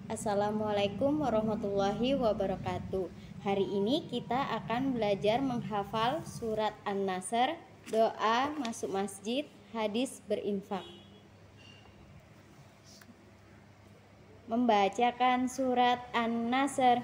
Assalamualaikum warahmatullahi wabarakatuh. Hari ini kita akan belajar menghafal surat An-Nasr, doa masuk masjid, hadis berinfak. Membacakan surat An-Nasr.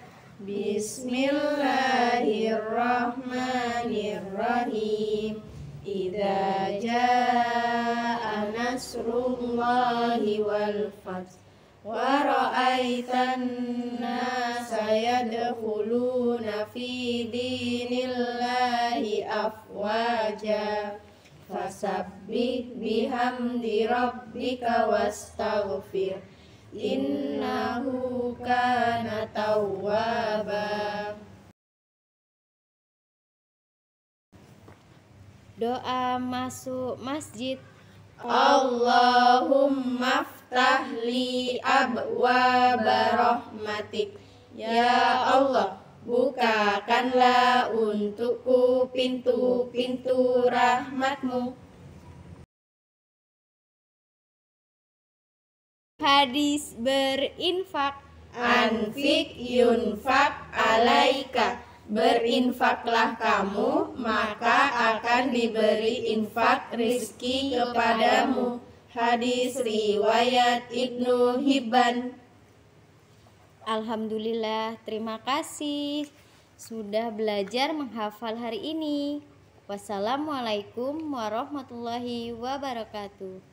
Bismillahirrahmanirrahim. Idza jaa nasrullahi wal fath wa ra'aitan nasa yadkhuluna fi dinillahi afwaja fasabbih bihamdi rabbika wastaghfir innahu kana tawwaba. Doa masuk masjid. Allahumma aftah li abwaba rahmatik. Ya Allah, bukakanlah untukku pintu-pintu rahmatmu. Hadis berinfak. Anfik yunfak alaika. Berinfaklah kamu, maka akan diberi infak rizki kepadamu. Hadis riwayat Ibnu Hibban. Alhamdulillah, terima kasih sudah belajar menghafal hari ini. Wassalamualaikum warahmatullahi wabarakatuh.